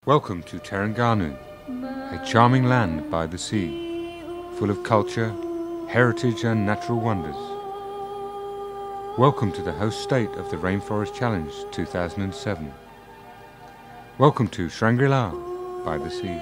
Welcome to Terengganu, a charming land by the sea, full of culture, heritage and natural wonders. Welcome to the host state of the Rainforest Challenge 2007. Welcome to Shangri-La by the sea.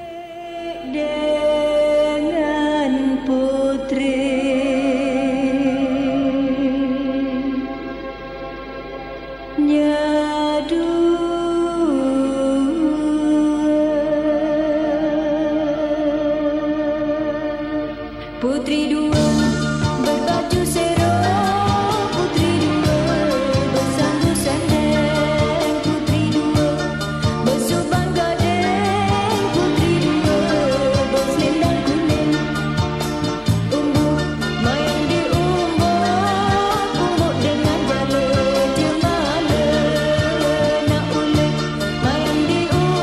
Putri dua berbaju serong, putri dua bersanggu sandeng, putri dua bersubang gading, putri dua berselendang kuning. Umbuk main di umbuk dengan jala jemala. Nak ulik main di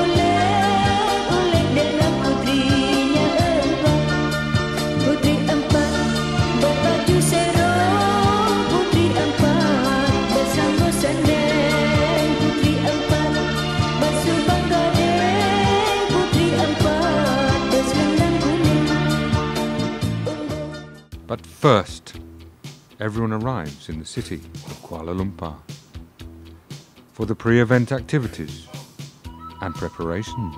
ulik dengan putrinya empat. Putri empat berbaju serong, putri empat bersanggu sandeng, putri empat bersubang gading, putri empat berselendang kuning. But first, everyone arrives in the city of Kuala Lumpur for the pre-event activities and preparations.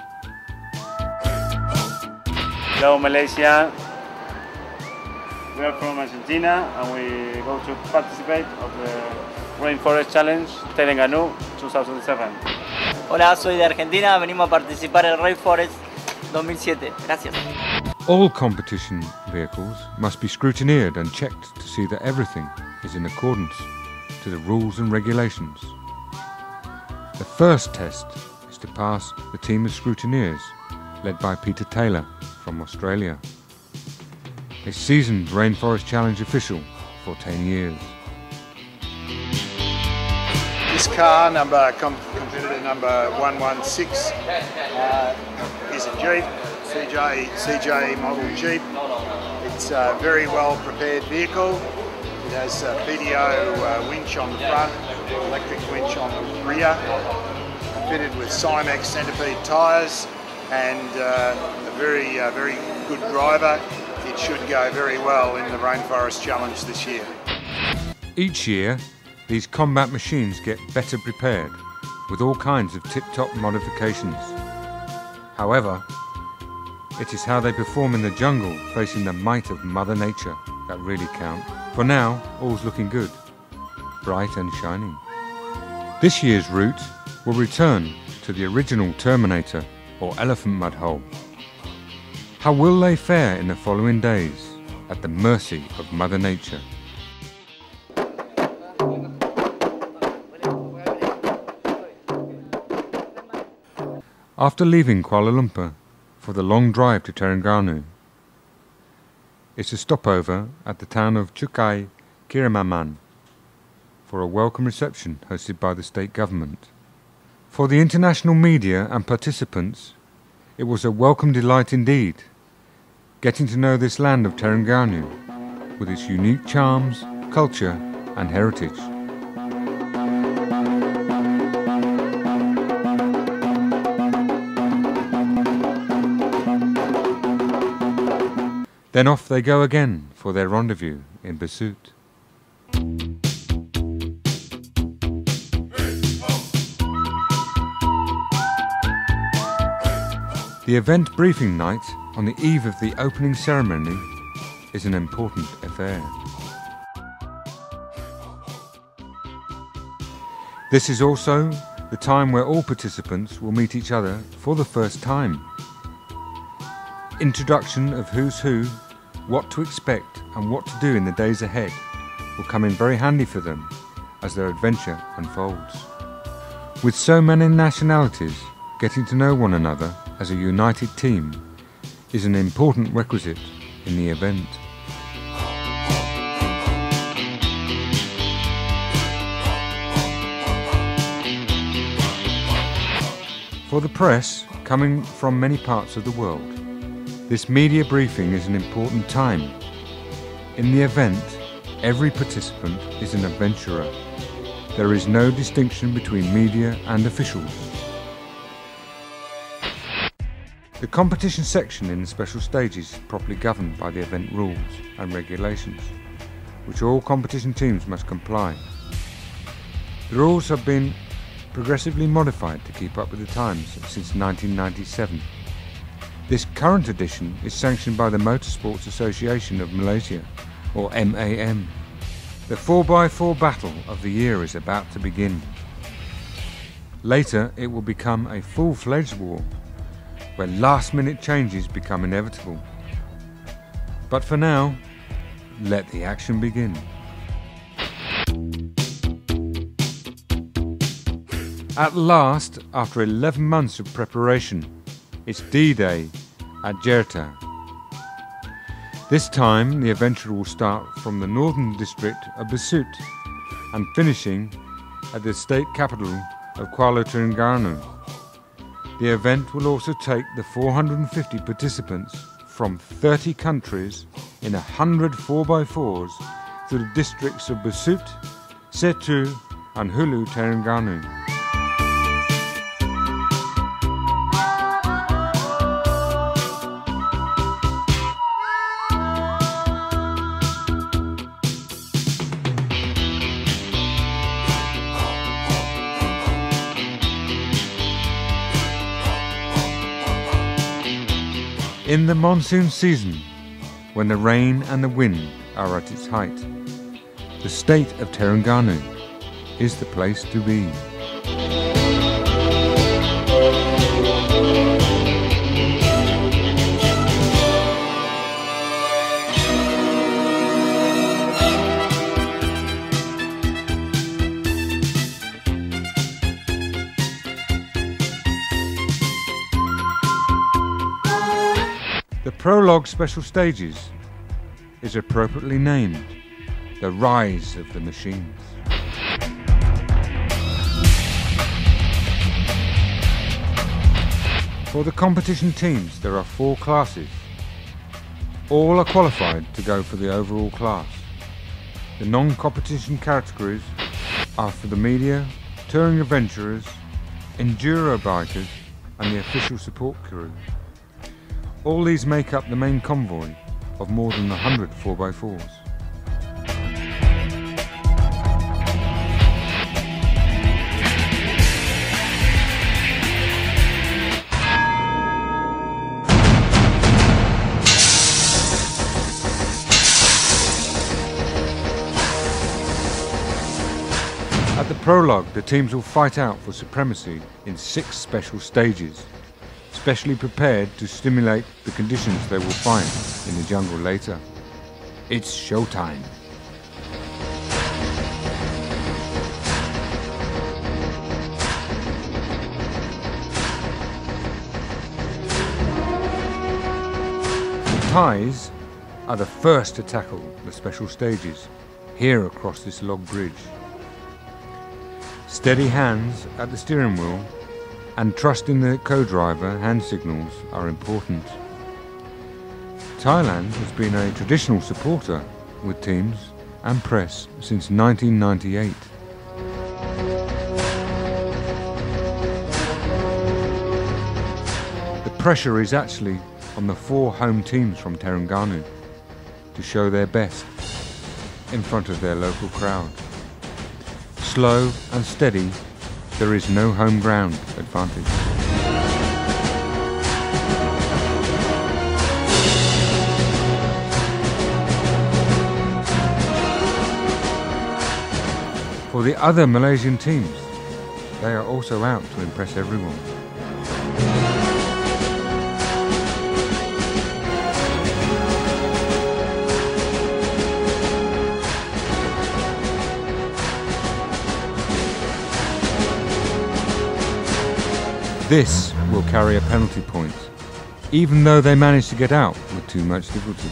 Hello Malaysia, we are from Argentina and we go to participate of the Rainforest Challenge Terengganu 2007. Hola, soy de Argentina, venimos a participar en el Rainforest 2007. Gracias. All competition vehicles must be scrutineered and checked to see that everything is in accordance to the rules and regulations. The first test is to pass the team of scrutineers led by Peter Taylor from Australia, a seasoned Rainforest Challenge official for 10 years. This car, competitor number 116, is a Jeep, CJ model Jeep. It's a very well prepared vehicle. It has a PDO winch on the front, electric winch on the rear, fitted with Simex centipede tyres, and a very good driver. It should go very well in the Rainforest Challenge this year. Each year, these combat machines get better prepared with all kinds of tip-top modifications. However, it is how they perform in the jungle facing the might of Mother Nature that really count. For now, all's looking good, bright and shining. This year's route will return to the original Terminator or elephant mud hole. How will they fare in the following days at the mercy of Mother Nature? After leaving Kuala Lumpur for the long drive to Terengganu, it's a stopover at the town of Chukai Kiramaman for a welcome reception hosted by the state government. For the international media and participants, it was a welcome delight indeed, getting to know this land of Terengganu with its unique charms, culture and heritage. Then off they go again for their rendezvous in Besut. The event briefing night on the eve of the opening ceremony is an important affair. This is also the time where all participants will meet each other for the first time. Introduction of who's who, what to expect and what to do in the days ahead will come in very handy for them as their adventure unfolds. With so many nationalities, getting to know one another as a united team is an important requisite in the event. For the press, coming from many parts of the world, this media briefing is an important time. In the event, every participant is an adventurer. There is no distinction between media and officials. The competition section in the special stages is properly governed by the event rules and regulations, which all competition teams must comply. The rules have been progressively modified to keep up with the times since 1997. This current edition is sanctioned by the Motorsports Association of Malaysia, or MAM. The 4x4 battle of the year is about to begin. Later it will become a full-fledged war, where last-minute changes become inevitable. But for now, let the action begin. At last, after 11 months of preparation, it's D-Day at Jakarta. This time the adventure will start from the northern district of Besut and finishing at the state capital of Kuala Terengganu. The event will also take the 450 participants from 30 countries in 100 4x4s through the districts of Besut, Setu and Hulu Terengganu. In the monsoon season, when the rain and the wind are at its height, the state of Terengganu is the place to be. The prologue special stages is appropriately named The Rise of the Machines. For the competition teams there are 4 classes. All are qualified to go for the overall class. The non-competition categories are for the media, touring adventurers, enduro bikers and the official support crew. All these make up the main convoy of more than 100 4x4s. At the prologue, the teams will fight out for supremacy in 6 special stages, specially prepared to stimulate the conditions they will find in the jungle later. It's showtime. The Thais are the first to tackle the special stages here across this log bridge. Steady hands at the steering wheel and trust in the co-driver hand signals are important. Thailand has been a traditional supporter with teams and press since 1998. The pressure is actually on the 4 home teams from Terengganu to show their best in front of their local crowd. Slow and steady, there is no home ground advantage. For the other Malaysian teams, they are also out to impress everyone. This will carry a penalty point, even though they managed to get out with too much difficulty.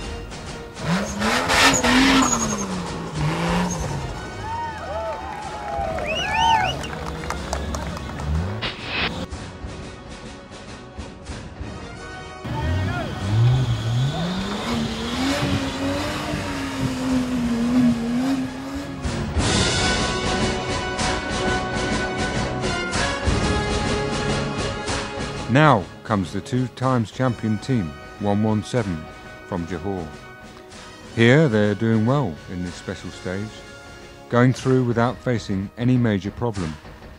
Now comes the 2 times champion team, 117, from Johor. Here they're doing well in this special stage, going through without facing any major problem.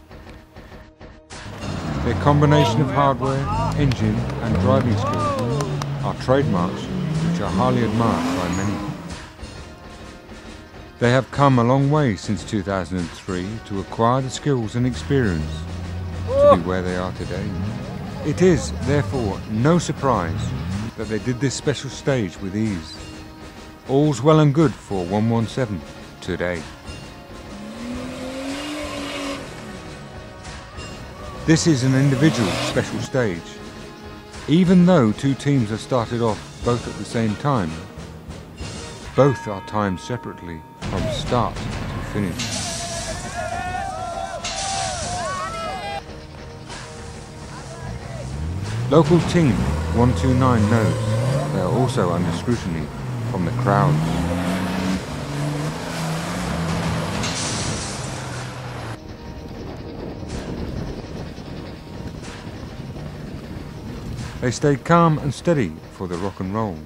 Their combination of hardware, engine and driving skills are trademarks which are highly admired by many. They have come a long way since 2003 to acquire the skills and experience to be where they are today. It is, therefore, no surprise that they did this special stage with ease. All's well and good for 117 today. This is an individual special stage. Even though 2 teams have started off both at the same time, both are timed separately from start to finish. Local team 129 knows they are also under scrutiny from the crowds. They stayed calm and steady for the rock and roll.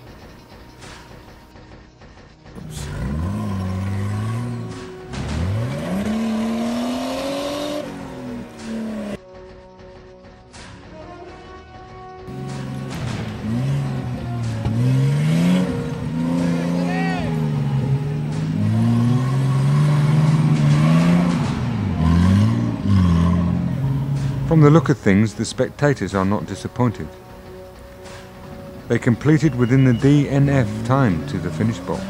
From the look of things, the spectators are not disappointed. They completed within the DNF time to the finish box.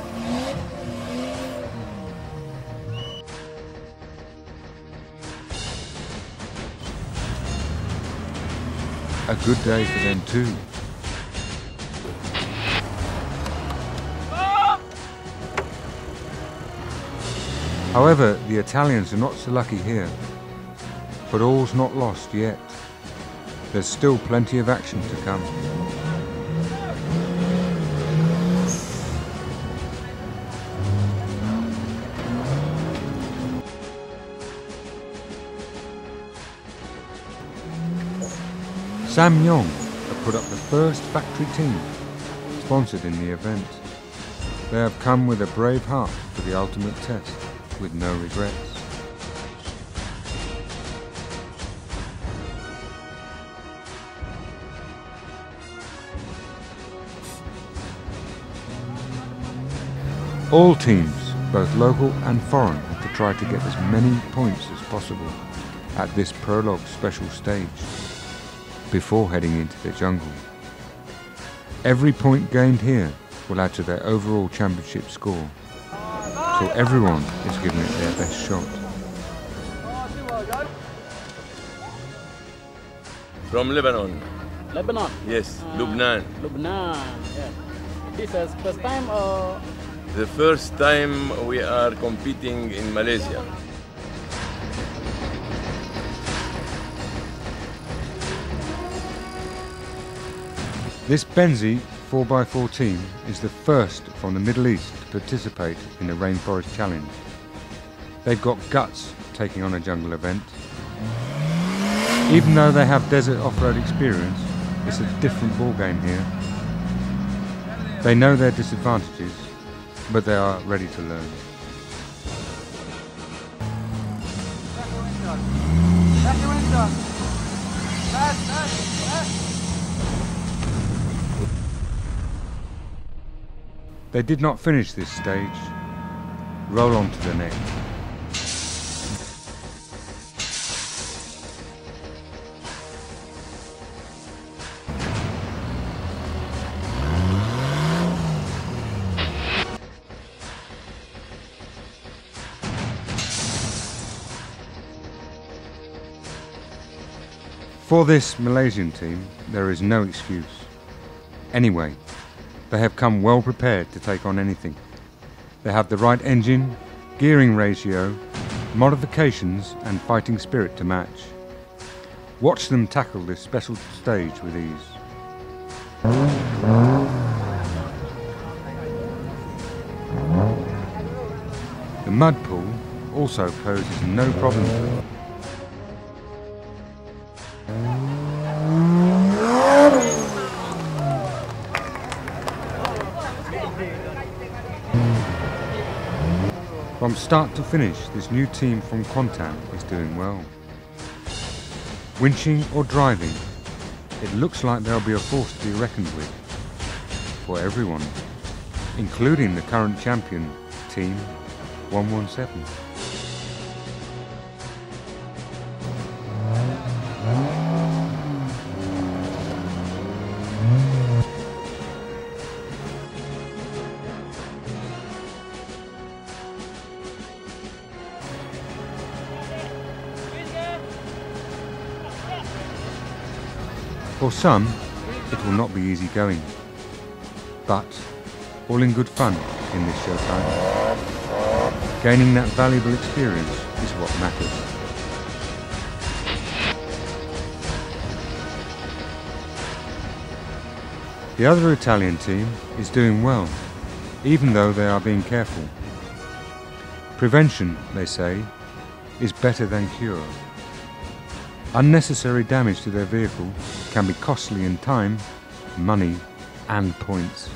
A good day for them too. However, the Italians are not so lucky here. But all's not lost yet. There's still plenty of action to come. Sam Yong have put up the first factory team sponsored in the event. They have come with a brave heart for the ultimate test, with no regrets. All teams, both local and foreign, have to try to get as many points as possible at this prologue special stage before heading into the jungle. Every point gained here will add to their overall championship score, so everyone is giving it their best shot. From Lebanon. Lebanon? Yes, Lebanon. Lebanon, yeah. This is first time or? The first time we are competing in Malaysia. This Benzi 4x4 team is the first from the Middle East to participate in the Rainforest Challenge. They've got guts taking on a jungle event. Even though they have desert off-road experience, it's a different ballgame here. They know their disadvantages, but they are ready to learn. They did not finish this stage. Roll on to the next. For this Malaysian team, there is no excuse. Anyway, they have come well prepared to take on anything. They have the right engine, gearing ratio, modifications and fighting spirit to match. Watch them tackle this special stage with ease. The mud pool also poses no problem for them. From start to finish, this new team from Kuantan is doing well. Winching or driving, it looks like there'll be a force to be reckoned with for everyone, including the current champion, Team 117. For some, it will not be easy going, but all in good fun in this showtime. Gaining that valuable experience is what matters. The other Italian team is doing well, even though they are being careful. Prevention, they say, is better than cure. Unnecessary damage to their vehicle can be costly in time, money, and points.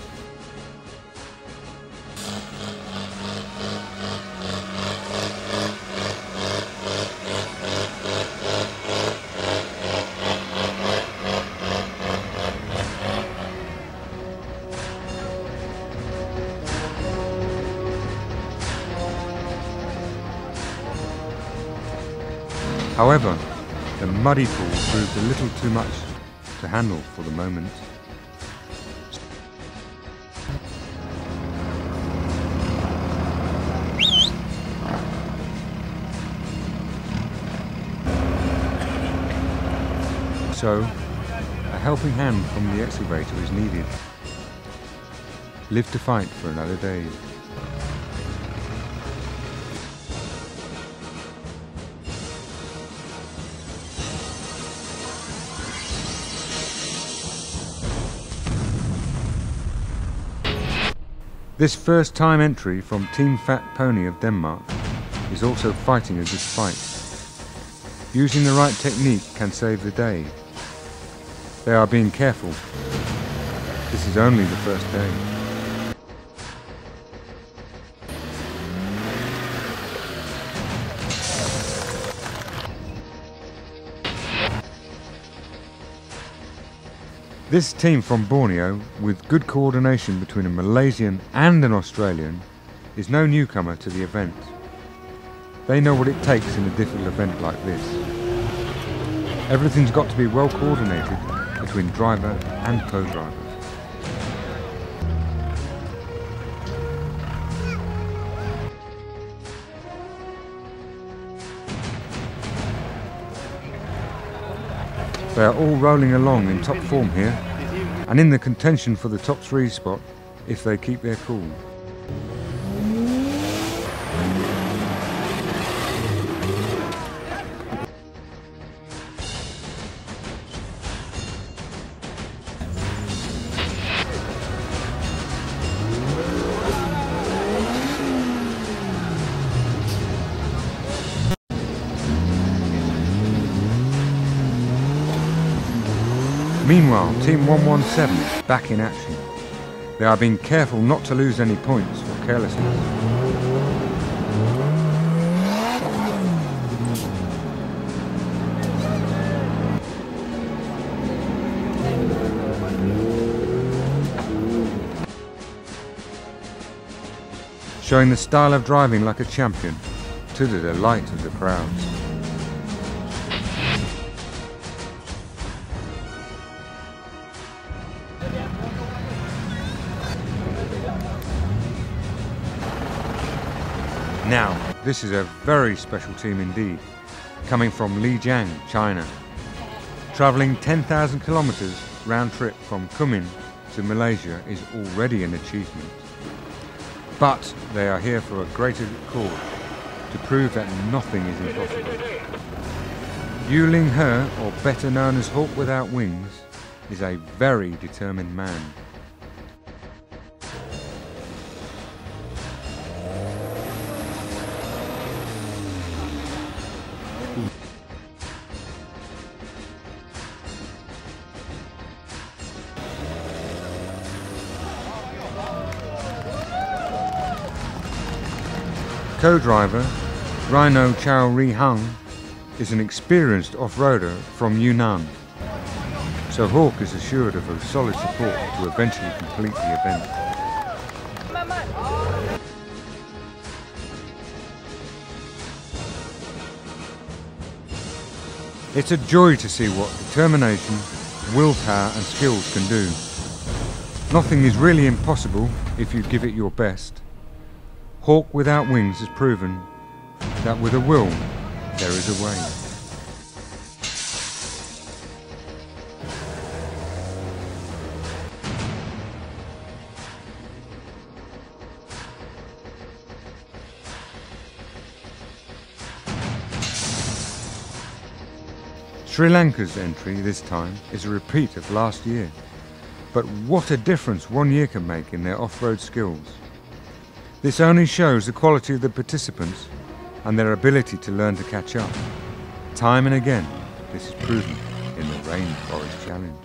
However, the muddy pool proved a little too much to handle for the moment. So, a helping hand from the excavator is needed. Live to fight for another day. This first-time entry from Team Fat Pony of Denmark is also fighting a good fight. Using the right technique can save the day. They are being careful. This is only the first day. This team from Borneo, with good coordination between a Malaysian and an Australian, is no newcomer to the event. They know what it takes in a difficult event like this. Everything's got to be well coordinated between driver and co-driver. They are all rolling along in top form here, and in the contention for the top 3 spot if they keep their cool. Meanwhile, Team 117 is back in action. They are being careful not to lose any points for carelessness. Showing the style of driving like a champion, to the delight of the crowds. Now, this is a very special team indeed, coming from Lijiang, China. Travelling 10,000 kilometres round trip from Kunming to Malaysia is already an achievement. But they are here for a greater cause, to prove that nothing is impossible. Yu Ling He, or better known as Hawk Without Wings, is a very determined man. co-driver, J.A.Wee is an experienced off-roader from Yunnan, so Hawk is assured of a solid support to eventually complete the event. It's a joy to see what determination, willpower and skills can do. Nothing is really impossible if you give it your best. Hawk without wings has proven that with a will, there is a way. Sri Lanka's entry this time is a repeat of last year, but what a difference 1 year can make in their off-road skills. This only shows the quality of the participants and their ability to learn to catch up. Time and again, this is proven in the Rainforest Challenge.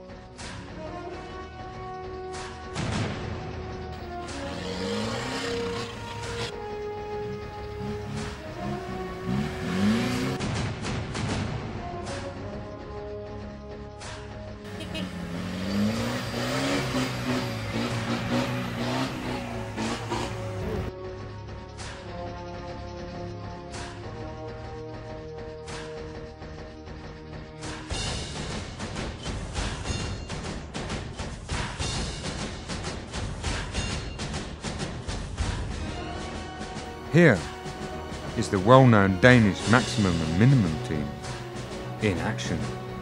Here is the well-known Danish maximum and minimum team in action.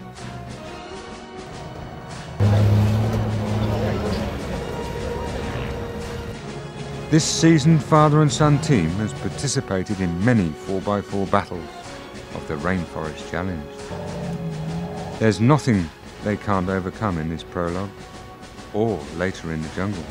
This seasoned father and son team has participated in many 4x4 battles of the Rainforest Challenge. There's nothing they can't overcome in this prologue or later in the jungle.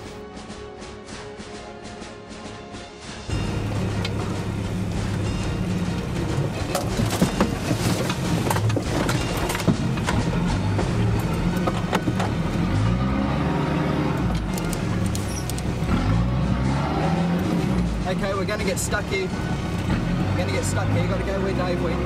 Okay, we're going to get stuck here. We're going to get stuck here. You've got to go where Dave went.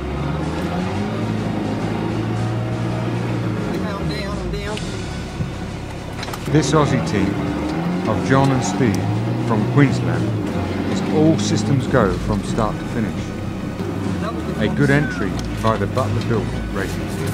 Okay, I'm down. This Aussie team of John and Steve from Queensland is all systems go from start to finish. A good entry by the Butler-built racing team.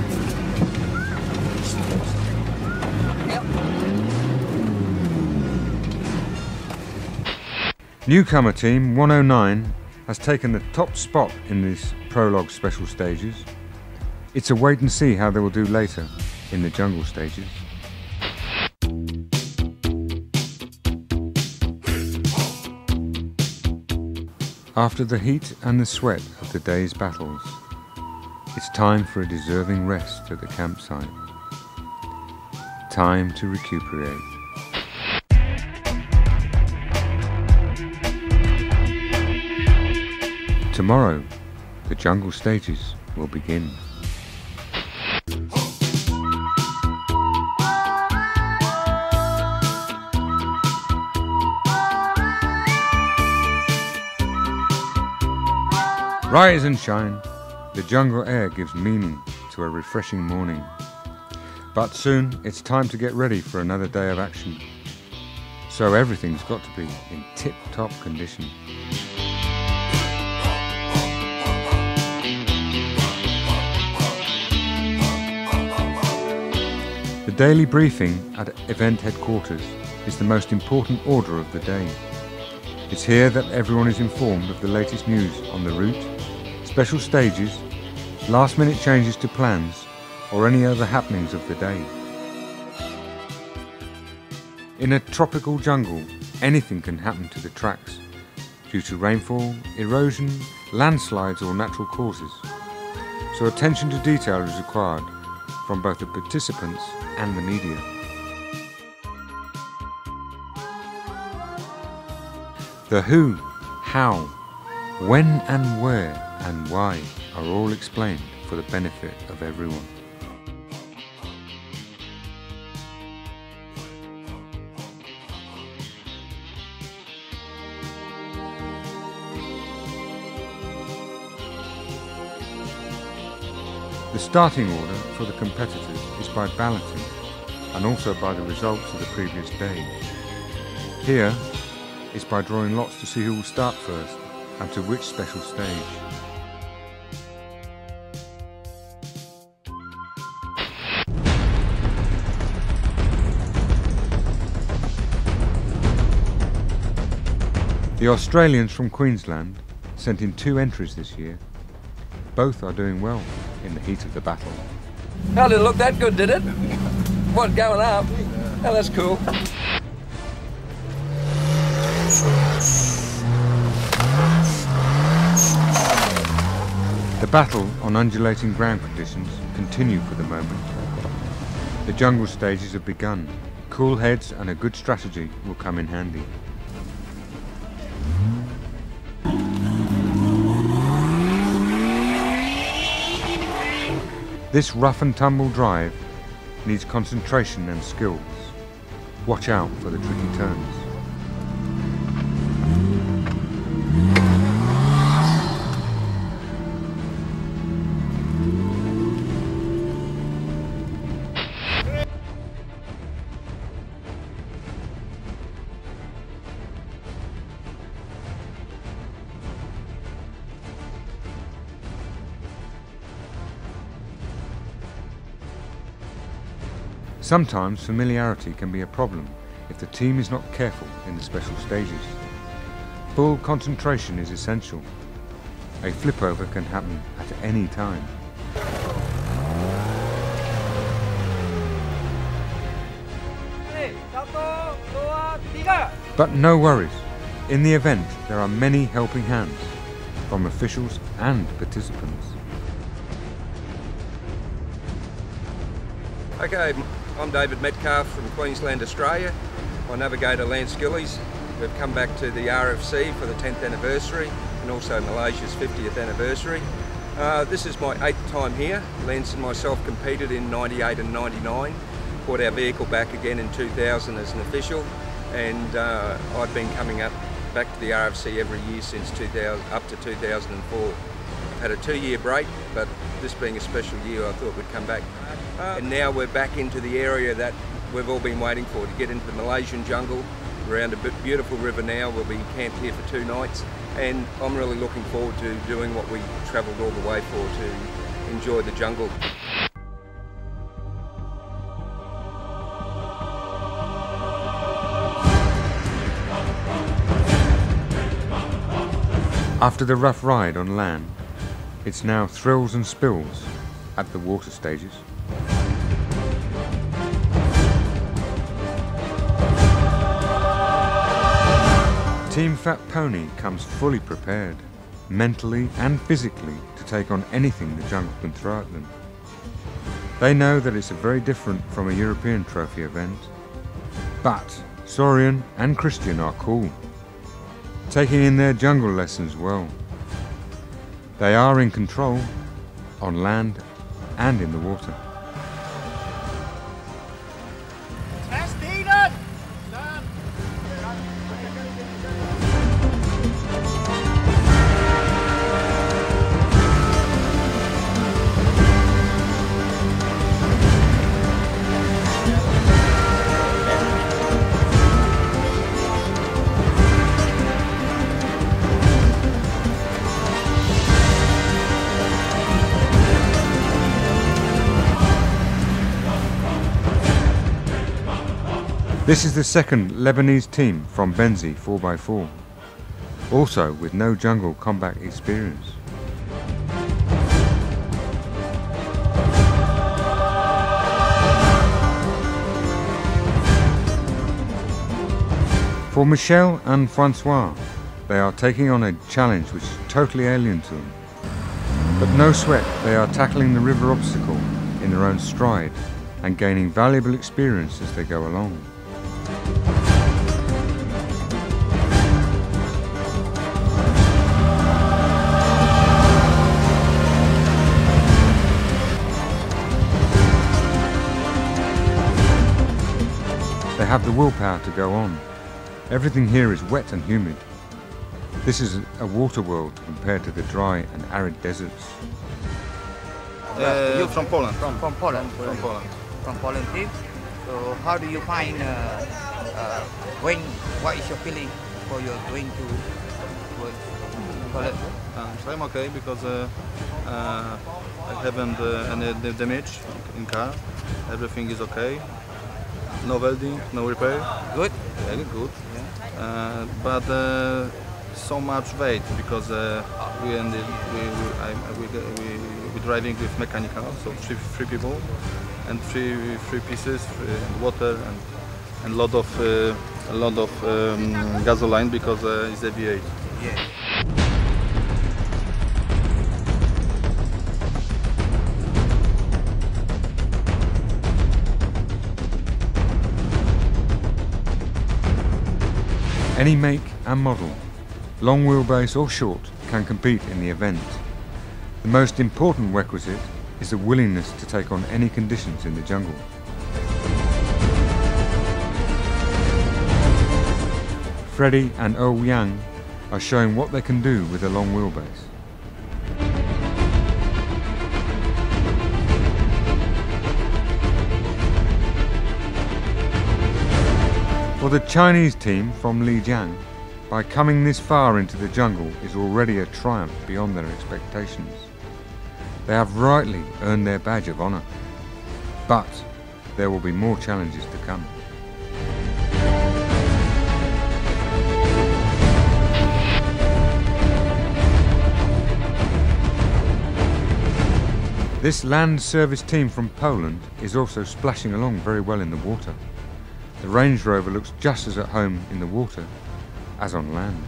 Newcomer team 109 has taken the top spot in these prologue special stages. It's a wait and see how they will do later in the jungle stages. After the heat and the sweat of the day's battles, it's time for a deserving rest at the campsite. Time to recuperate. Tomorrow, the jungle stages will begin. Rise and shine. The jungle air gives meaning to a refreshing morning. But soon it's time to get ready for another day of action. So everything's got to be in tip-top condition. The daily briefing at event headquarters is the most important order of the day. It's here that everyone is informed of the latest news on the route, special stages, last-minute changes to plans, or any other happenings of the day. In a tropical jungle, anything can happen to the tracks due to rainfall, erosion, landslides or natural causes. So attention to detail is required from both the participants and the media. The who, how, when and where and why are all explained for the benefit of everyone. The starting order for the competitors is by balloting and also by the results of the previous day. Here is by drawing lots to see who will start first and to which special stage. The Australians from Queensland sent in 2 entries this year. Both are doing well in the heat of the battle. Oh, didn't look that good, did it? What, going up? Oh, that's cool. The battle on undulating ground conditions continue for the moment. The jungle stages have begun. Cool heads and a good strategy will come in handy. This rough and tumble drive needs concentration and skills. Watch out for the tricky turns. Sometimes familiarity can be a problem if the team is not careful in the special stages. Full concentration is essential. A flipover can happen at any time. But no worries. In the event, there are many helping hands from officials and participants. Okay, I'm David Metcalf from Queensland, Australia. My navigator Lance Gillies. We've come back to the RFC for the 10th anniversary and also Malaysia's 50th anniversary. This is my 8th time here. Lance and myself competed in 98 and 99. Brought our vehicle back again in 2000 as an official, and I've been coming back to the RFC every year since 2000, up to 2004. I've had a 2-year break, but this being a special year, I thought we'd come back. And now we're back into the area that we've all been waiting for, to get into the Malaysian jungle. We're around a beautiful river now. We'll be camped here for 2 nights, and I'm really looking forward to doing what we travelled all the way for, to enjoy the jungle. After the rough ride on land, it's now thrills and spills at the water stages. Team Fat Pony comes fully prepared, mentally and physically, to take on anything the jungle can throw at them. They know that it's very different from a European trophy event, but Sorian and Christian are cool, taking in their jungle lessons well. They are in control, on land and in the water. This is the second Lebanese team from Benzi 4x4, also with no jungle combat experience. For Michel and Francois, they are taking on a challenge which is totally alien to them. But no sweat, they are tackling the river obstacle in their own stride and gaining valuable experience as they go along. They have the willpower to go on. Everything here is wet and humid. This is a water world compared to the dry and arid deserts. You're from Poland. From Poland. From Poland. From Poland team. So how do you find when? What is your feeling for your going to Poland? So I'm okay because I haven't any damage in car. Everything is okay. No welding, no repair. Good. Yeah, good. Yeah. But so much weight because we driving with mechanical, so three people and three pieces, water and a lot of gasoline because it's a V8. Yeah. Any make and model, long wheelbase or short, can compete in the event. The most important requisite is the willingness to take on any conditions in the jungle. Freddie and Yang are showing what they can do with a long wheelbase. For the Chinese team from Lijiang, by coming this far into the jungle is already a triumph beyond their expectations. They have rightly earned their badge of honour, but there will be more challenges to come. This land service team from Poland is also splashing along very well in the water. The Range Rover looks just as at home in the water as on land.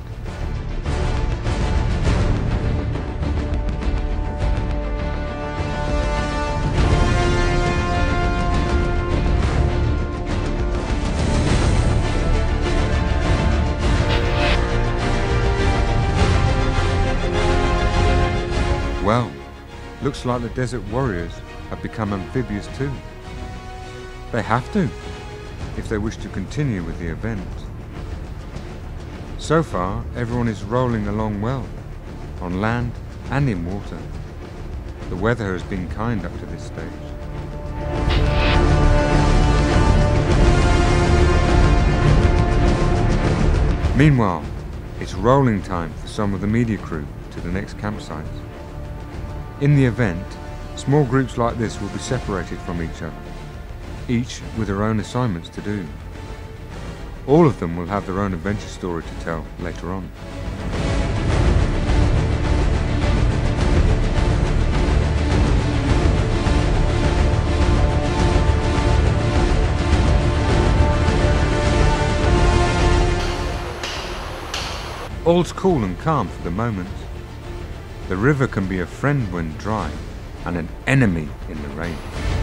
Well, looks like the Desert Warriors have become amphibious too. They have to, if they wish to continue with the event. So far, everyone is rolling along well, on land and in water. The weather has been kind up to this stage. Meanwhile, it's rolling time for some of the media crew to the next campsite. In the event, small groups like this will be separated from each other, each with their own assignments to do. All of them will have their own adventure story to tell later on. All's cool and calm for the moment. The river can be a friend when dry and an enemy in the rain.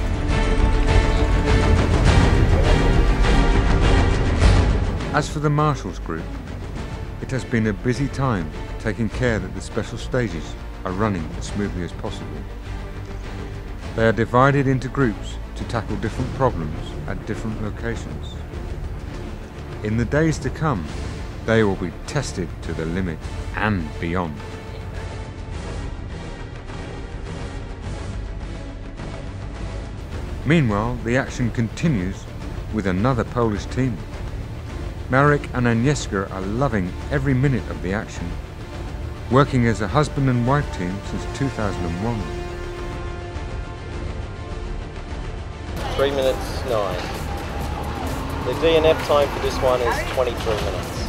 As for the Marshals group, it has been a busy time taking care that the special stages are running as smoothly as possible. They are divided into groups to tackle different problems at different locations. In the days to come, they will be tested to the limit and beyond. Meanwhile, the action continues with another Polish team. Marek and Agnieszka are loving every minute of the action, working as a husband and wife team since 2001. 3 minutes 9. The DNF time for this one is 23 minutes.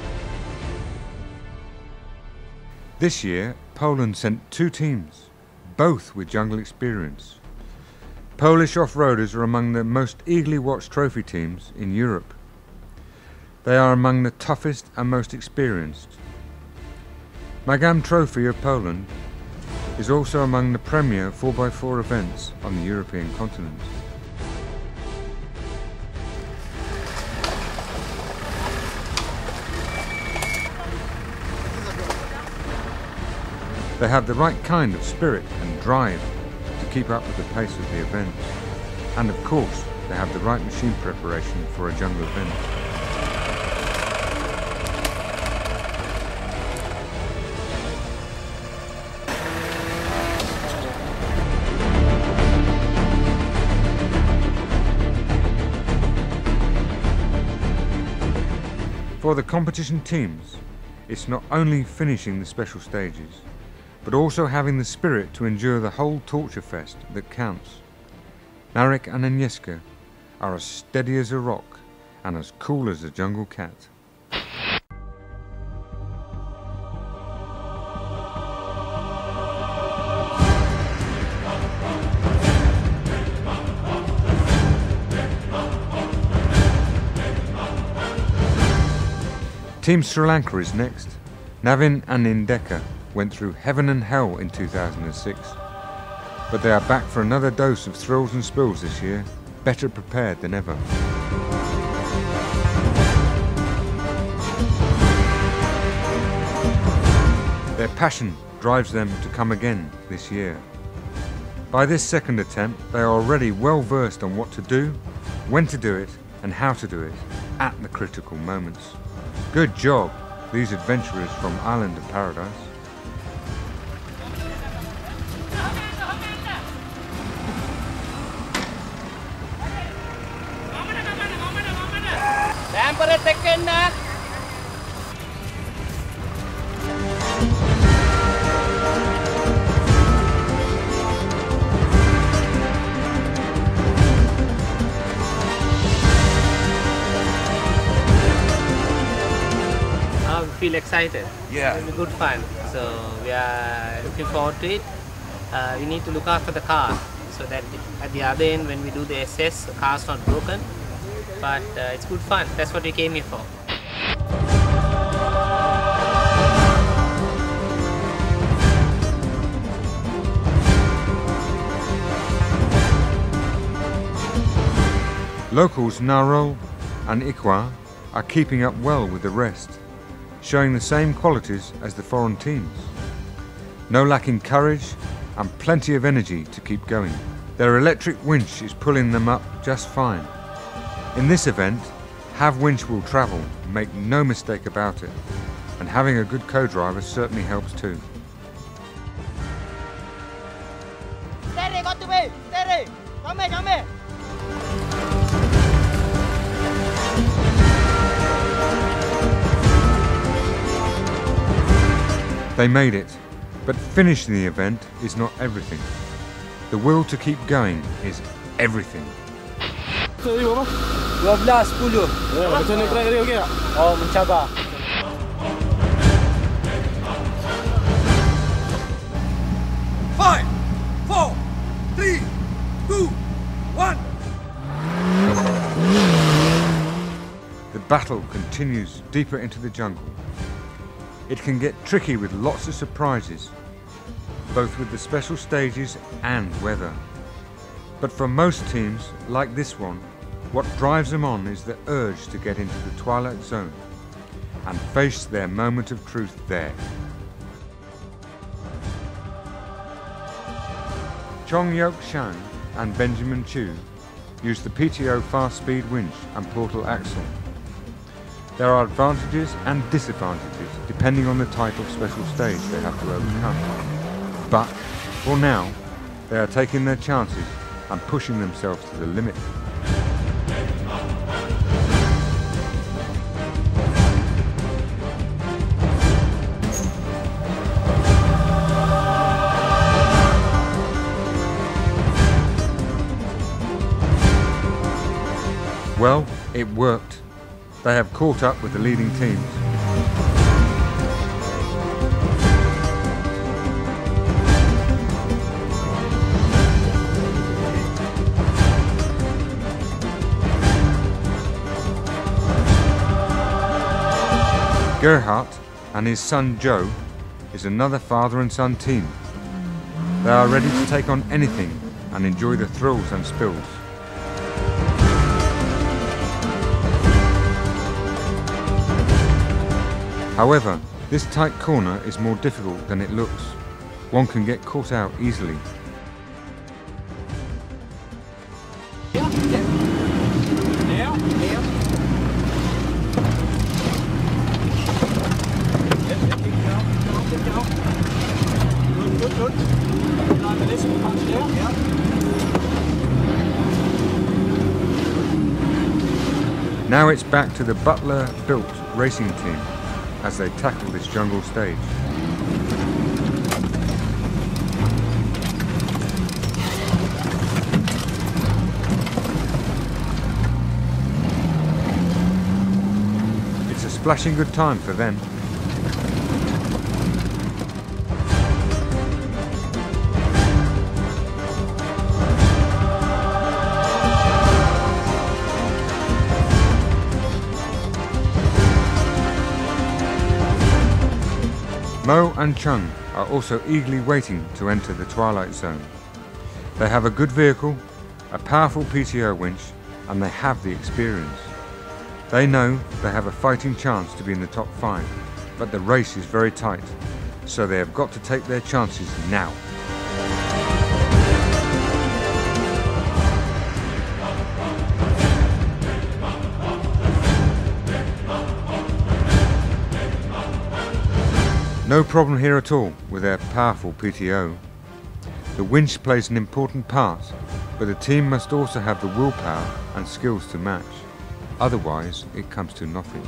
This year, Poland sent 2 teams, both with jungle experience. Polish off-roaders are among the most eagerly watched trophy teams in Europe. They are among the toughest and most experienced. Magam Trophy of Poland is also among the premier 4x4 events on the European continent. They have the right kind of spirit and drive to keep up with the pace of the event. And of course, they have the right machine preparation for a jungle event. For the competition teams, it's not only finishing the special stages, but also having the spirit to endure the whole torture fest that counts. Narek and Agnieszka are as steady as a rock and as cool as a jungle cat. Team Sri Lanka is next. Navin and Indeka went through heaven and hell in 2006, but they are back for another dose of thrills and spills this year, better prepared than ever. Their passion drives them to come again this year. By this second attempt, they are already well versed on what to do, when to do it, and how to do it at the critical moments. Good job, these adventurers from Island of Paradise. Feel excited. Yeah. It'll be good fun. So we are looking forward to it. We need to look after the car so that at the other end when we do the SS, the car's not broken. But it's good fun. That's what we came here for. Locals Narol and Ikwa are keeping up well with the rest, showing the same qualities as the foreign teams. No lacking courage and plenty of energy to keep going. Their electric winch is pulling them up just fine. In this event, Have winch will travel, make no mistake about it, and having a good co-driver certainly helps too. Steady, got to me! Steady! Come here, come here! They made it, but finishing the event is not everything. The will to keep going is everything. 12, 10. Macam ni track tadi okey tak? Oh, mencabar. Five, 4, 3, 2, 1. The battle continues deeper into the jungle. It can get tricky with lots of surprises, both with the special stages and weather. But for most teams, like this one, what drives them on is the urge to get into the twilight zone and face their moment of truth there. Chong Yok Shang and Benjamin Chu use the PTO fast speed winch and portal axle. There are advantages and disadvantages depending on the type of special stage they have to overcome. But for now, they are taking their chances and pushing themselves to the limit. Well, it worked. They have caught up with the leading teams. Gerhardt and his son Joe is another father and son team. They are ready to take on anything and enjoy the thrills and spills. However, this tight corner is more difficult than it looks. One can get caught out easily. Now it's back to the Butler-built racing team as they tackle this jungle stage. It's a splashing good time for them. Mo and Chung are also eagerly waiting to enter the twilight zone. They have a good vehicle, a powerful PTO winch, and they have the experience. They know they have a fighting chance to be in the top 5, but the race is very tight, so they have got to take their chances now. No problem here at all with their powerful PTO. The winch plays an important part, but the team must also have the willpower and skills to match. Otherwise, it comes to nothing.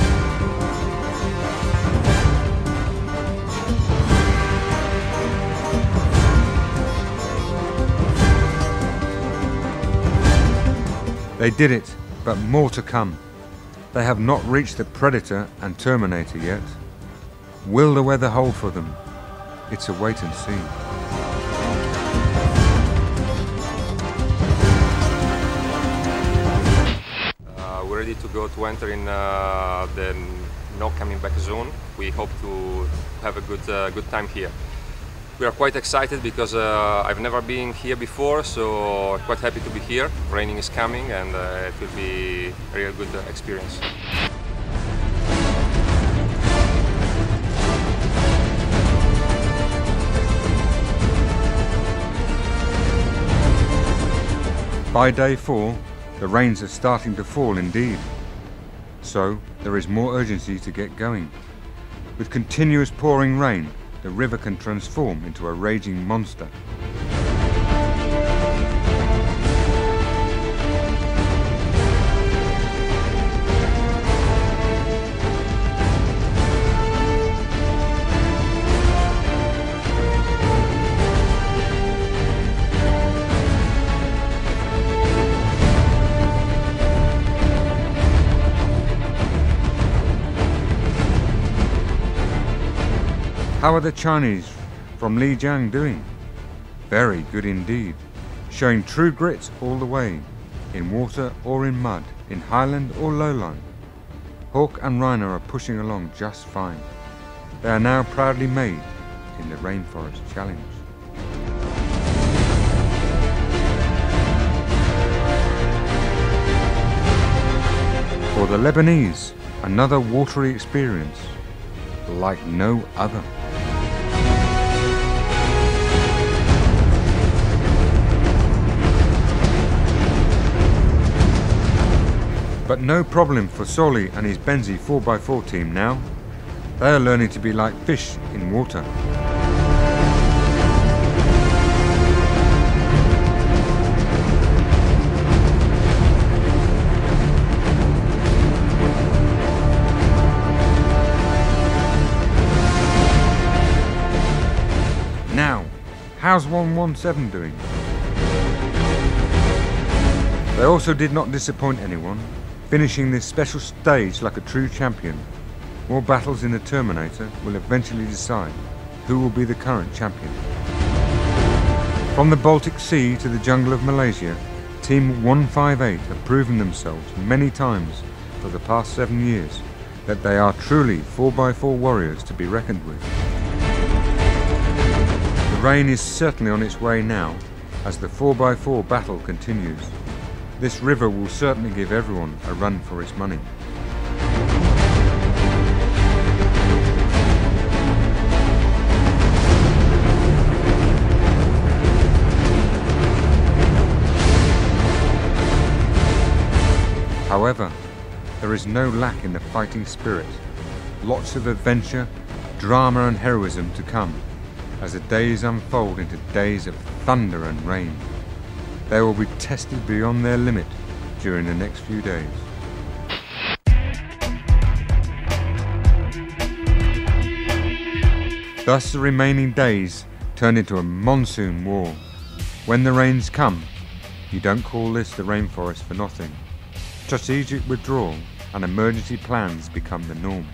They did it, but more to come. They have not reached the Predator and Terminator yet. Will the weather hold for them? It's a wait and see. We're ready to go to enter in the no coming back zone. We hope to have a good time here. We are quite excited because I've never been here before, so quite happy to be here. Raining is coming and it will be a real good experience. By day 4, the rains are starting to fall indeed. So there is more urgency to get going. With continuous pouring rain, the river can transform into a raging monster. How are the Chinese from Lijiang doing? Very good indeed, showing true grit all the way, in water or in mud, in highland or lowland. Hawk and Rhino are pushing along just fine. They are now proudly made in the Rainforest Challenge. For the Lebanese, another watery experience, like no other. But no problem for Soli and his Benzi 4x4 team now. They are learning to be like fish in water. Now, how's 117 doing? They also did not disappoint anyone, finishing this special stage like a true champion. More battles in the Terminator will eventually decide who will be the current champion. From the Baltic Sea to the jungle of Malaysia, Team 158 have proven themselves many times for the past 7 years that they are truly 4x4 warriors to be reckoned with. The rain is certainly on its way now as the 4x4 battle continues. This river will certainly give everyone a run for its money. However, there is no lack in the fighting spirit. Lots of adventure, drama and heroism to come as the days unfold into days of thunder and rain. They will be tested beyond their limit during the next few days. Thus the remaining days turn into a monsoon war. When the rains come, you don't call this the rainforest for nothing. Strategic withdrawal and emergency plans become the norm.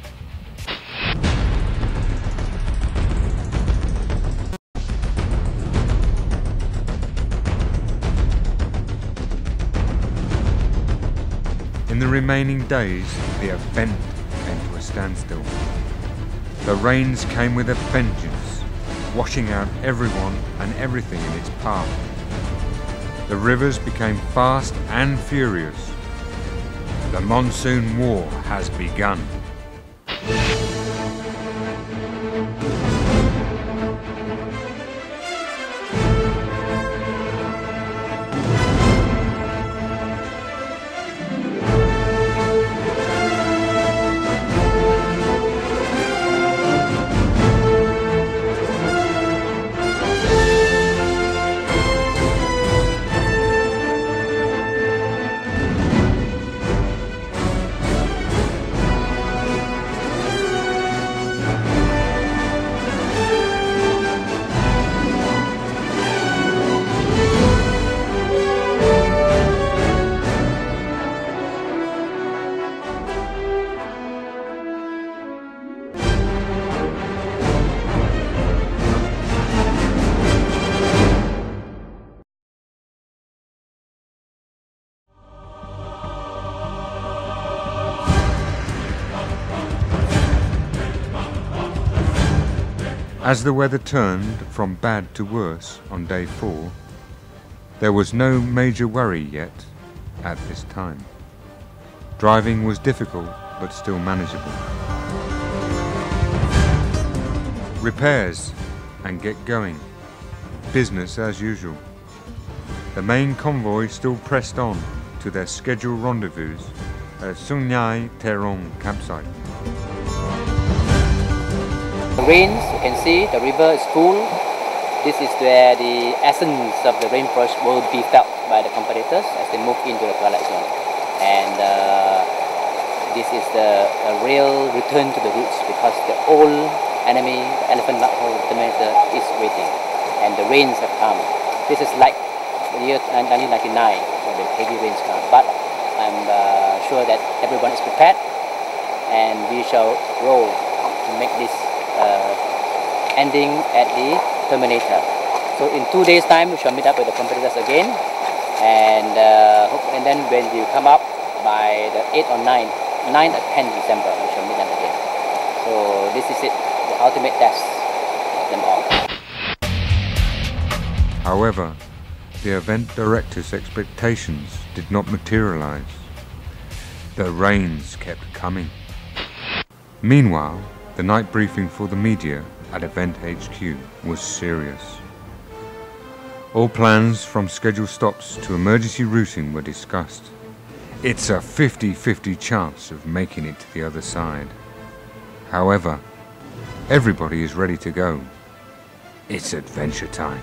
In the remaining days, the event came to a standstill. The rains came with a vengeance, washing out everyone and everything in its path. The rivers became fast and furious. The monsoon war has begun. As the weather turned from bad to worse on day 4, there was no major worry yet at this time. Driving was difficult but still manageable. Repairs and get going. Business as usual. The main convoy still pressed on to their scheduled rendezvous at Sungai Terong campsite. The rains, you can see the river is full. This is where the essence of the rainforest will be felt by the competitors as they move into the twilight zone. And this is the real return to the roots, because the old enemy, the elephant mudhole terminator, is waiting. And the rains have come. This is like the year 1999 when the heavy rains come. But I'm sure that everyone is prepared, and we shall roll to make this ending at the terminator. So in 2 days' time, we shall meet up with the competitors again, and then when you come up by the 8th or 9th or 10th December, we shall meet them again. So this is it, the ultimate test of them all. However, the event director's expectations did not materialize. The rains kept coming. Meanwhile, the night briefing for the media at Event HQ was serious. All plans from scheduled stops to emergency routing were discussed. It's a 50-50 chance of making it to the other side. However, everybody is ready to go. It's adventure time.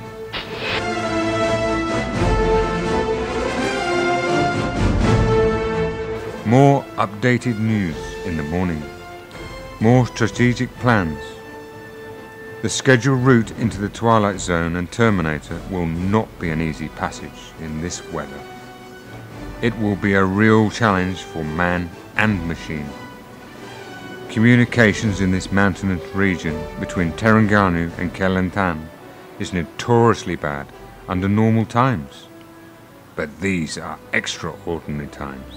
More updated news in the morning. More strategic plans. The scheduled route into the Twilight Zone and Terminator will not be an easy passage in this weather. It will be a real challenge for man and machine. Communications in this mountainous region between Terengganu and Kelantan is notoriously bad under normal times, but these are extraordinary times.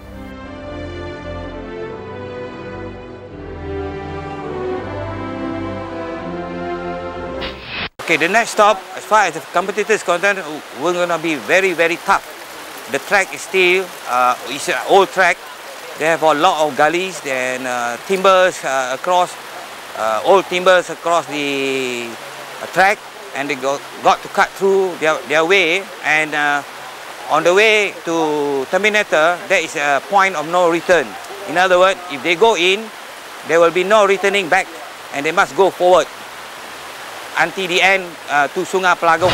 Okay, the next stop, as far as the competitors is concerned, we're going to be very, very tough. The track is still, it's an old track. They have a lot of gullies and timbers across, old timbers across the track, and they got to cut through their way. And on the way to Terminator, there is a point of no return. In other words, if they go in, there will be no returning back, and they must go forward until the end to Sungai Pelagong.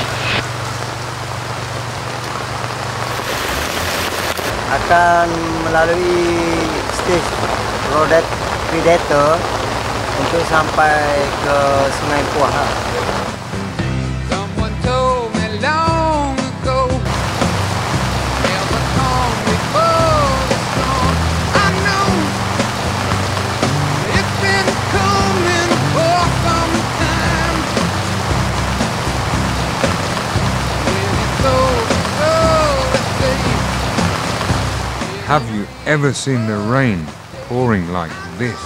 Akan melalui stage Rodet Predator itu sampai ke Sungai Puaha. Someone told me long ago, never come before the storm. I know it's been coming for some time. When it's over, Have you ever seen the rain pouring like this?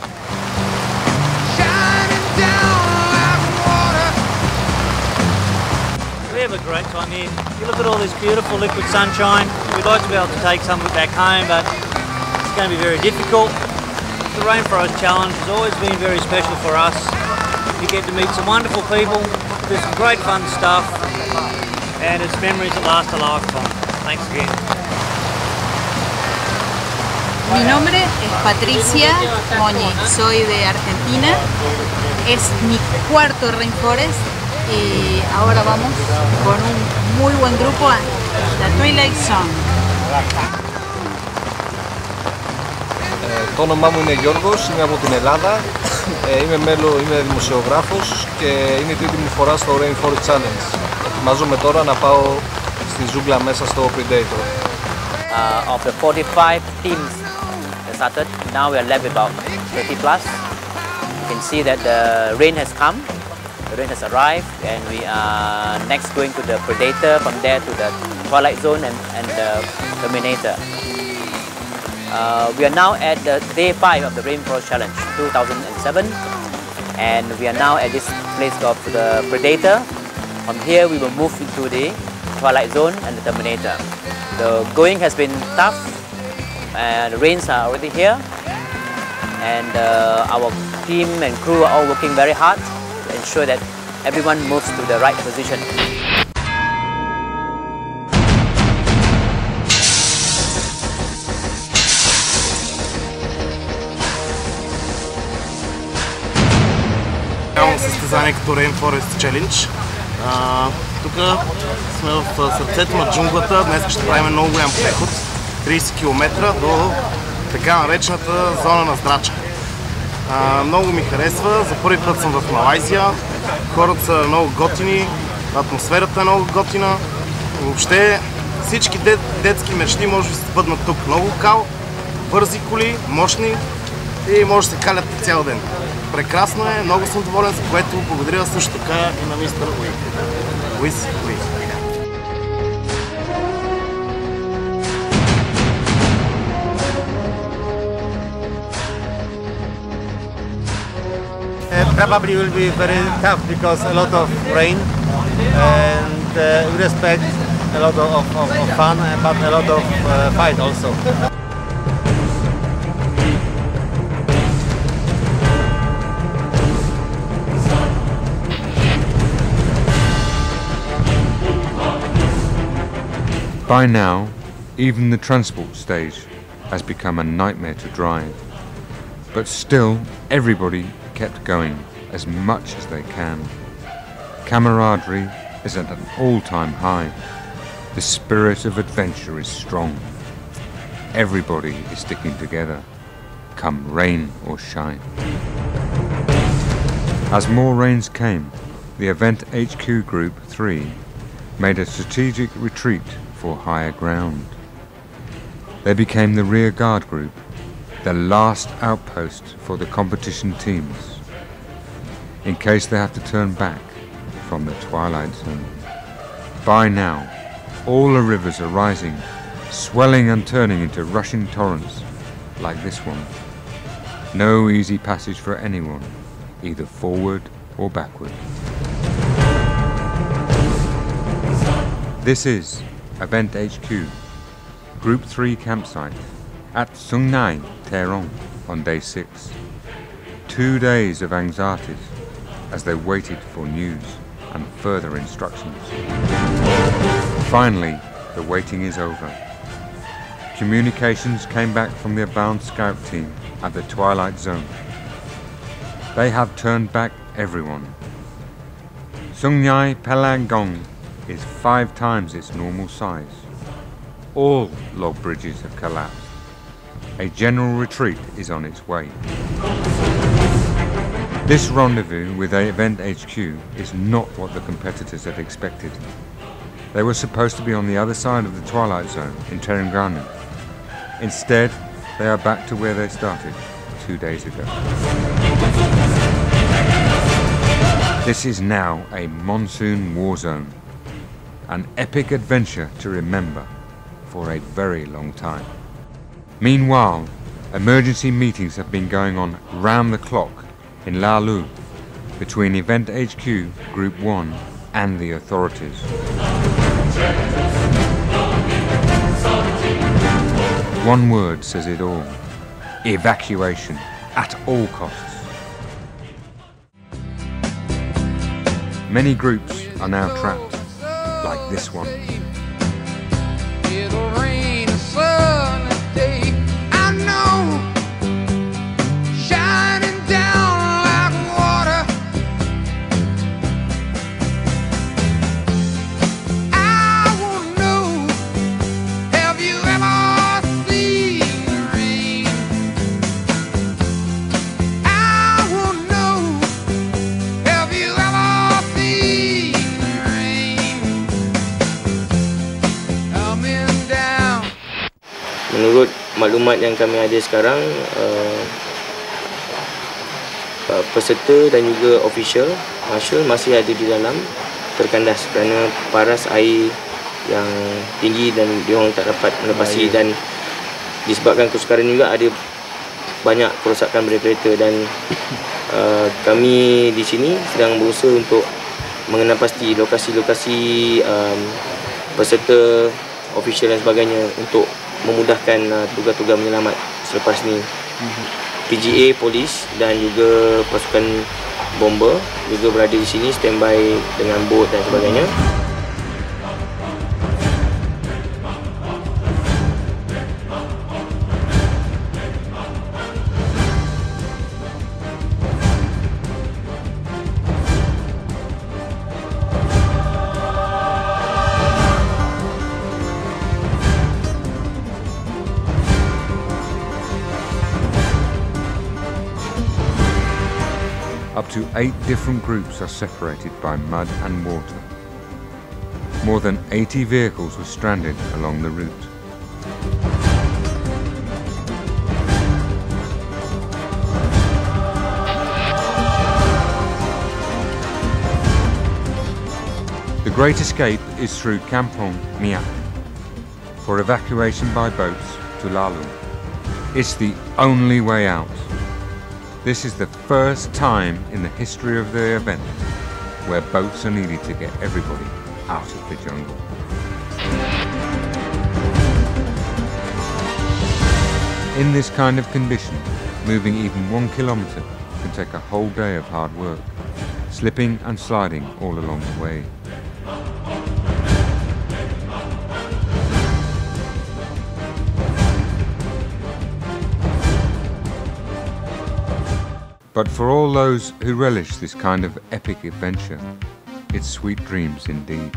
We have a great time here. You look at all this beautiful liquid sunshine. We'd like to be able to take some of it back home, but it's going to be very difficult. The Rainforest Challenge has always been very special for us. You get to meet some wonderful people, do some great fun stuff, and it's memories that last a lifetime. Thanks again. Mi nombre es Patricia Moñi, soy de Argentina. Es mi cuarto Rainforest y ahora vamos con un muy buen grupo a la Twilight Zone. Το όνομά μου είναι Γιώργος, είμαι από την Ελλάδα, είμαι δημοσιογράφος και είναι η τρίτη μου φορά στο Rainforest Challenge. Ετοιμάζομαι τώρα να πάω στη ζούγκλα μέσα στο Predator. Of the 45 teams that started, now we are left about 30 plus. You can see that the rain has come, the rain has arrived, and we are next going to the Predator, from there to the Twilight Zone and the Terminator. We are now at the day 5 of the Rainforest Challenge 2007, and we are now at this place called the Predator. From here we will move into the Twilight Zone and the Terminator. The going has been tough, and the rains are already here, and our team and crew are all working very hard to ensure that everyone moves to the right position. Състезание като Rainforest Challenge. Тук сме в сърцето на джунглата. Днес ще правим много голям преход. 30 км до така наречената зона на здрача. Много ми харесва. За първи път съм в Малайзия. Хората са много готини. Атмосферата е много готина. Въобще всички детски мечти може да се сбъднат тук. Много кал, бързи коли, мощни и може да се калят цял ден. Прекрасно е, много съм доволен, за което благодаря също така и на мистер Уи. Уис Уи. Probably will be very tough because a lot of rain and we expect a lot of fun, but a lot of fight also. By now, even the transport stage has become a nightmare to drive. But still, everybody kept going as much as they can. Camaraderie is at an all-time high. The spirit of adventure is strong. Everybody is sticking together, come rain or shine. As more rains came, the event HQ Group 3 made a strategic retreat for higher ground. They became the rear guard group, the last outpost for the competition teams, in case they have to turn back from the Twilight Zone. By now, all the rivers are rising, swelling and turning into rushing torrents like this one. No easy passage for anyone, either forward or backward. This is Event HQ, Group 3 campsite at Sung Nai, Terong on day 6. 2 days of anxieties as they waited for news and further instructions. Finally, the waiting is over. Communications came back from the Abound Scout team at the Twilight Zone. They have turned back everyone. Sung Nai Palangong is 5 times its normal size. All log bridges have collapsed. A general retreat is on its way. This rendezvous with Event HQ is not what the competitors had expected. They were supposed to be on the other side of the Twilight Zone in Terengganu. Instead, they are back to where they started 2 days ago. This is now a monsoon war zone, an epic adventure to remember for a very long time. Meanwhile, emergency meetings have been going on round the clock in La Lu between Event HQ, Group 1 and the authorities. One word says it all: evacuation at all costs. Many groups are now trapped, like this one. It'll rain a sunny day, I know, shining down like water. I wanna know, have you ever seen the rain? I wanna know, have you ever seen the rain coming down? Menurut maklumat yang kami ada sekarang, peserta dan juga official marshal masih ada di dalam terkandas kerana paras air yang tinggi dan diorang tak dapat melepasi, dan disebabkan kesukaran juga ada banyak kerosakan kereta, dan kami di sini sedang berusaha untuk mengenal pasti lokasi-lokasi peserta, official dan sebagainya untuk memudahkan tugas-tugas menyelamat selepas ni. PGA, polis dan juga pasukan bomber juga berada di sini standby dengan bot dan sebagainya. Up to 8 different groups are separated by mud and water. More than 80 vehicles were stranded along the route. The Great Escape is through Kampong Miak for evacuation by boats to La Lu. It's the only way out. This is the first time in the history of the event where boats are needed to get everybody out of the jungle. In this kind of condition, moving even 1 kilometre can take a whole day of hard work, slipping and sliding all along the way. But for all those who relish this kind of epic adventure, it's sweet dreams indeed.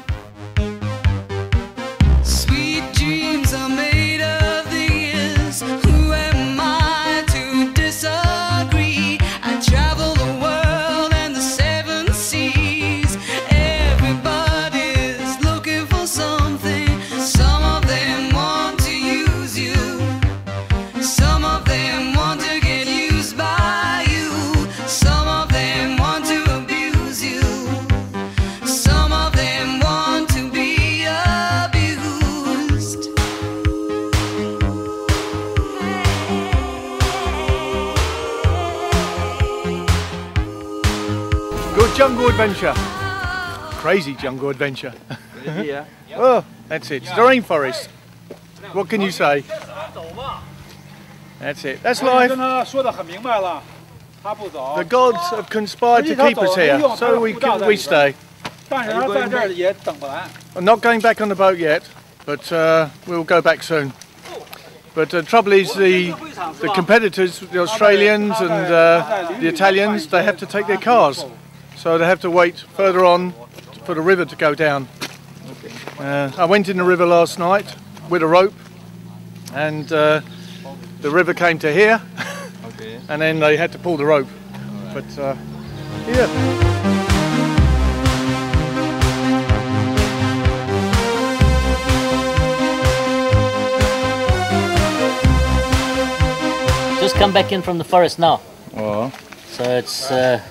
Sweet dreams are made of these. Who am I to disagree? I travel the world and the 7 seas. Everybody's looking for something. Some of them want to use you. Some of them want to get used by you. Some of them want to abuse you. Some of them want to be abused. Good jungle adventure. Crazy jungle adventure. Crazy, yeah. Oh, that's it. It's the rainforest. What can you say? That's it. That's life. The gods have conspired to keep us here, so we stay. I'm not going back on the boat yet, but we'll go back soon. But the trouble is the competitors, the Australians and the Italians, they have to take their cars. So they have to wait further on for the river to go down. I went in the river last night with a rope, and the river came to here, and then they had to pull the rope. but yeah. Just come back in from the forest now. Oh. So it's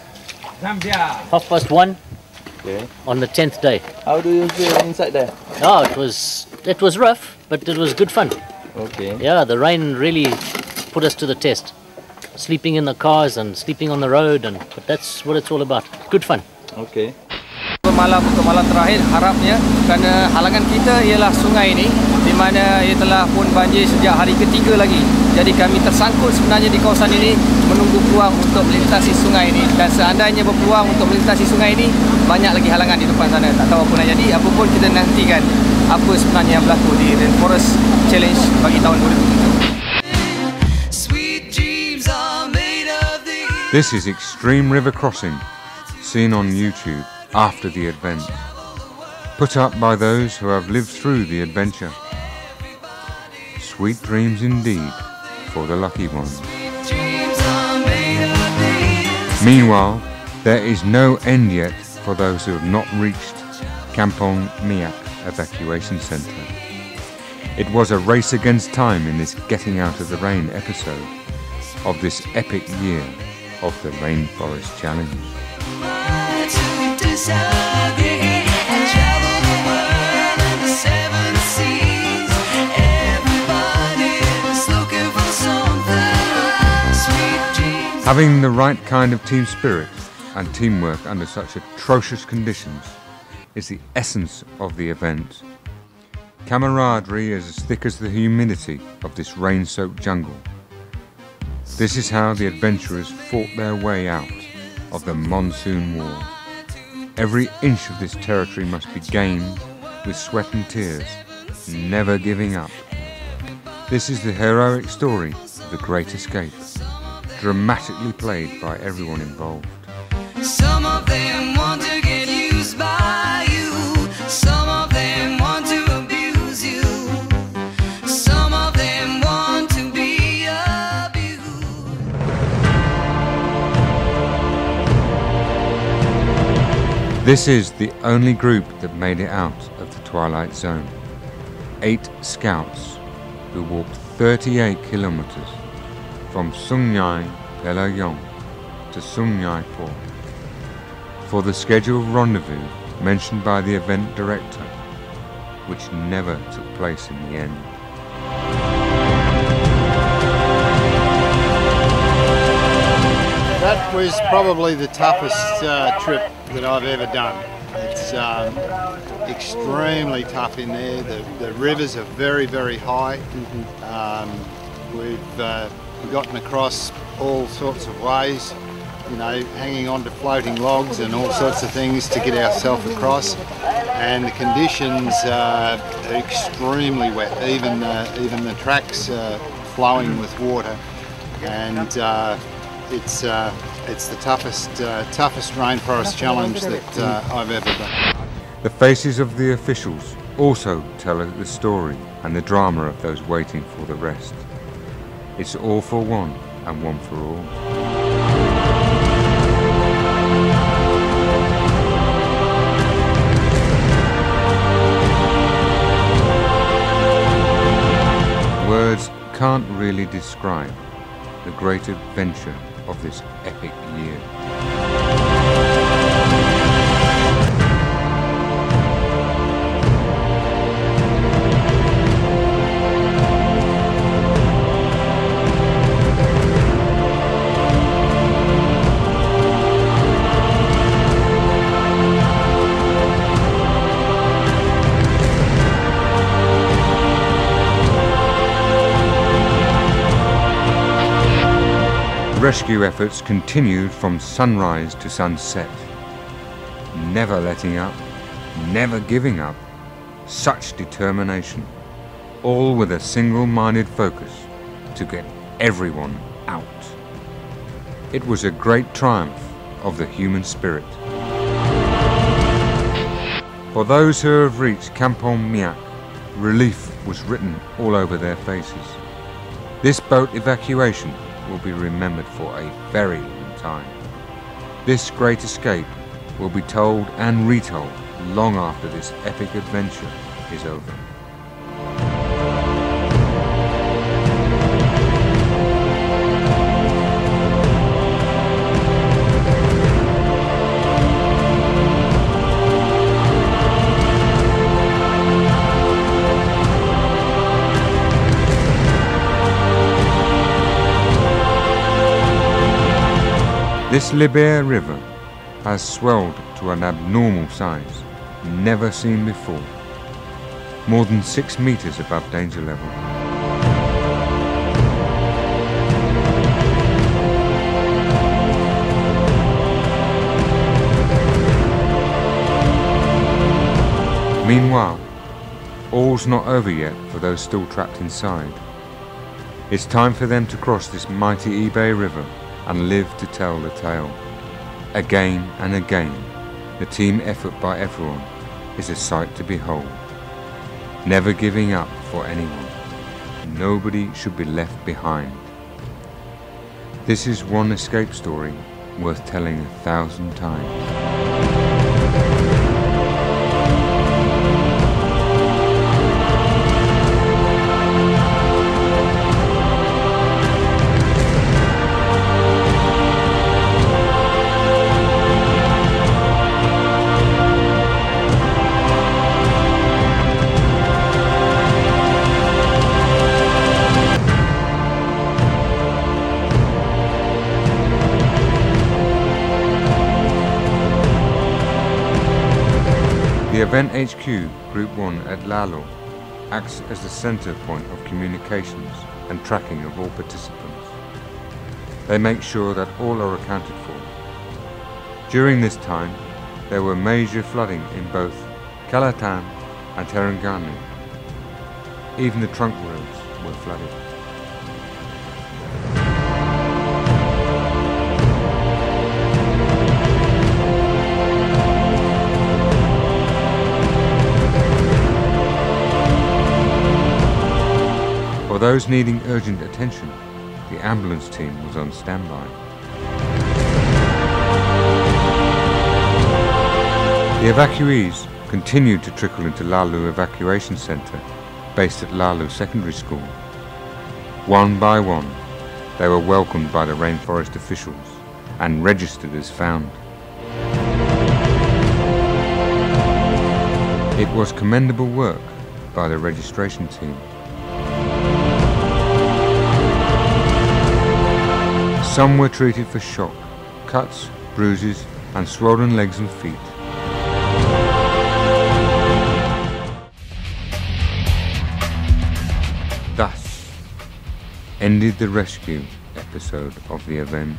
1:30 on the 10th day. How do you feel inside there? Oh, it was rough, but it was good fun. Okay. Yeah, the rain really put us to the test. Sleeping in the cars and sleeping on the road, but that's what it's all about. Good fun. Okay. Untuk malam terakhir harapnya kerana halangan kita ialah sungai ini di mana ia telah pun banjir sejak hari ketiga lagi. Jadi kami tersangkut sebenarnya di kawasan ini menunggu peluang untuk melintasi sungai ini, dan seandainya berpeluang untuk melintasi sungai ini banyak lagi halangan di depan sana. Tak tahu apa nak jadi, apapun kita nantikan apa sebenarnya yang berlaku di Rainforest Challenge bagi tahun 2017. This is extreme river crossing, seen on YouTube after the event, put up by those who have lived through the adventure. Sweet dreams indeed for the lucky ones. Meanwhile, there is no end yet for those who have not reached Kampong Miak evacuation centre. It was a race against time in this getting out of the rain episode of this epic year of the Rainforest Challenge. Having the right kind of team spirit and teamwork under such atrocious conditions is the essence of the event. Camaraderie is as thick as the humidity of this rain-soaked jungle. This is how the adventurers fought their way out of the monsoon war. Every inch of this territory must be gained with sweat and tears, never giving up. This is the heroic story of the Great Escape, dramatically played by everyone involved. Some of them want to get used by you. Some of them want to abuse you. Some of them want to be abused. This is the only group that made it out of the Twilight Zone. 8 scouts who walked 38 kilometers from Sungai Pelayong to Sungai Po for the scheduled rendezvous mentioned by the event director, which never took place in the end. That was probably the toughest trip that I've ever done. It's extremely tough in there. The rivers are very, very high. We've gotten across all sorts of ways, you know, hanging on to floating logs and all sorts of things to get ourselves across. And the conditions are extremely wet. Even the tracks are flowing with water, and it's the toughest rainforest challenge that I've ever done. The faces of the officials also tell the story and the drama of those waiting for the rest. It's all for one and one for all. Words can't really describe the great adventure of this epic year. Rescue efforts continued from sunrise to sunset. Never letting up, never giving up, such determination, all with a single-minded focus to get everyone out. It was a great triumph of the human spirit. For those who have reached Kampong Miak, relief was written all over their faces. This boat evacuation will be remembered for a very long time. This great escape will be told and retold long after this epic adventure is over. This Libère River has swelled to an abnormal size, never seen before, more than 6 meters above danger level. Meanwhile, all's not over yet for those still trapped inside. It's time for them to cross this mighty Ibé River and live to tell the tale. Again and again, the team effort by everyone is a sight to behold. Never giving up for anyone. Nobody should be left behind. This is one escape story worth telling 1,000 times. The event HQ, Group 1 at Lalo, acts as the centre point of communications and tracking of all participants. They make sure that all are accounted for. During this time, there were major flooding in both Kelantan and Terengganu. Even the trunk roads were flooded. For those needing urgent attention, the ambulance team was on standby. The evacuees continued to trickle into Lalu Evacuation Centre, based at Lalu Secondary School. One by one, they were welcomed by the Rainforest officials and registered as found. It was commendable work by the registration team. Some were treated for shock, cuts, bruises, and swollen legs and feet. Thus ended the rescue episode of the event.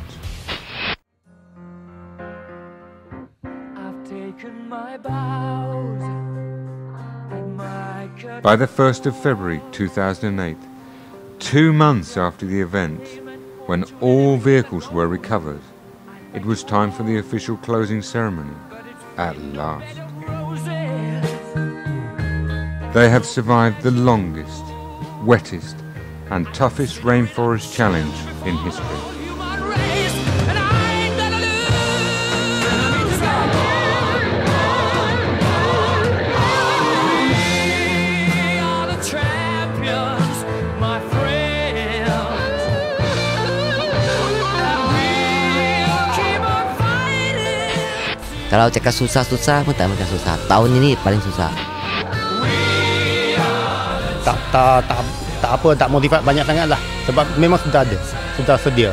By the 1st of February 2008, 2 months after the event, when all vehicles were recovered, it was time for the official closing ceremony, at last. They have survived the longest, wettest and toughest rainforest challenge in history. Kalau cakap susah-susah pun tak macam susah. Tahun ini paling susah. Tak motivate banyak sangat lah. Sebab memang sudah ada, sudah sedia.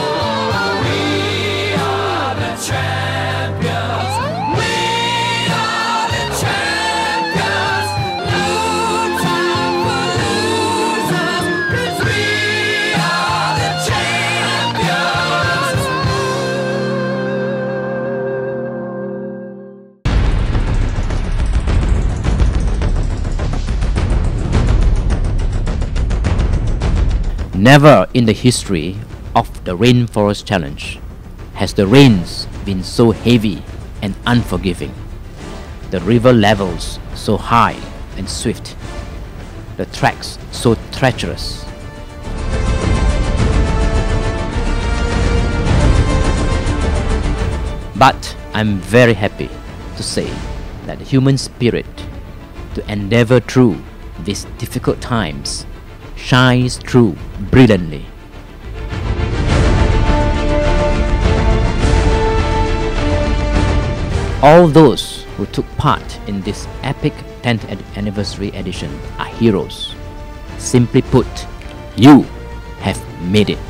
Champions, we are Never in the history of the Rainforest Challenge has the rains been so heavy and unforgiving, the river levels so high and swift, the tracks so treacherous. But I'm very happy to say that the human spirit to endeavour through these difficult times shines through brilliantly. All those who took part in this epic 10th anniversary edition are heroes. Simply put, you have made it.